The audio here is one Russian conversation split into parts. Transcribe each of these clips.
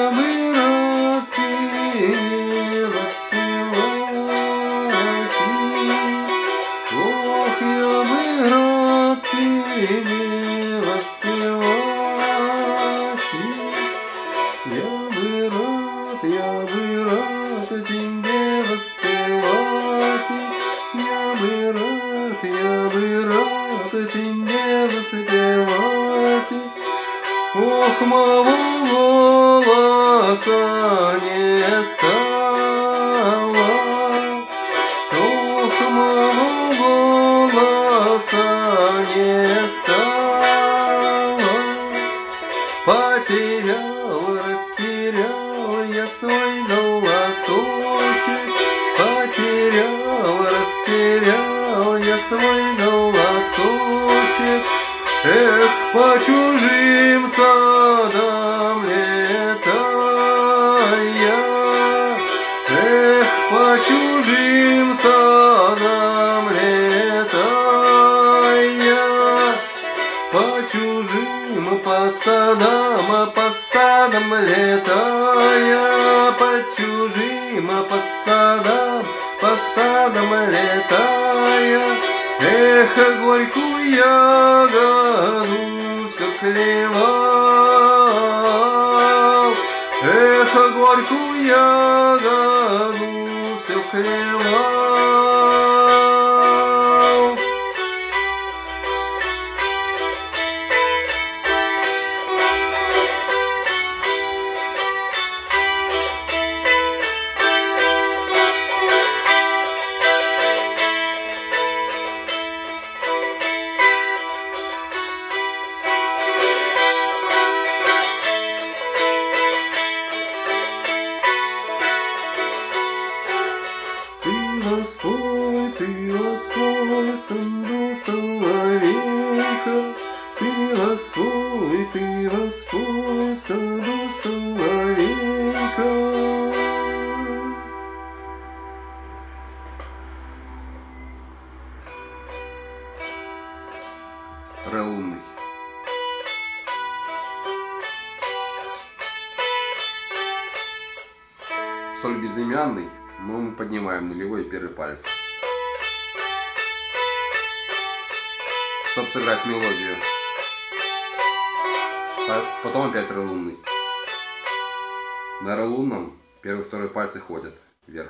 бы рад тебе воспевать. Ох, я бы рад тебе воспевать. Я бы рад тебе воспевать. Я бы рад тебе воспевать. Ох, моего голоса не стало. Ох, моего голоса не стало. Потерял, растерял я свой голосочек. Потерял, растерял я свой голосочек. Эх, по чужим садам летая. Эх, по чужим садам летая. По чужим, по садам летая. По чужим, по садам летая. Эх, горьку ягоду все клевал. Эх, горьку ягоду все клевал. Ты воспой, саду Соловейка. Ты воспой, саду Соловейка. Лунный. Соль безымянный, но мы поднимаем нулевой и первый палец, чтобы сыграть мелодию. Потом опять лунный. На лунном первый и второй пальцы ходят вверх.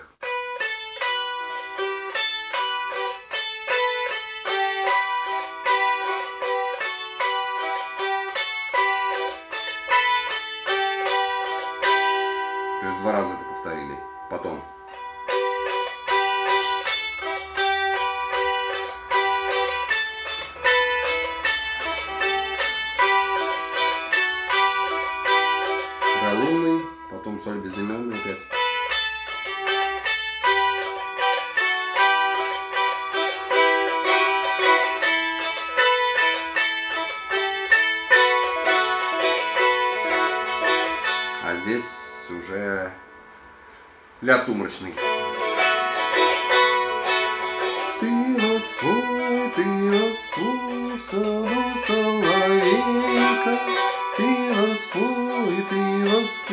То есть 2 раза это повторили. Потом. Лунный, потом соль безымянный опять. А здесь уже ля сумрачный. Ты воспой, саду Соловейка. Ты воспой,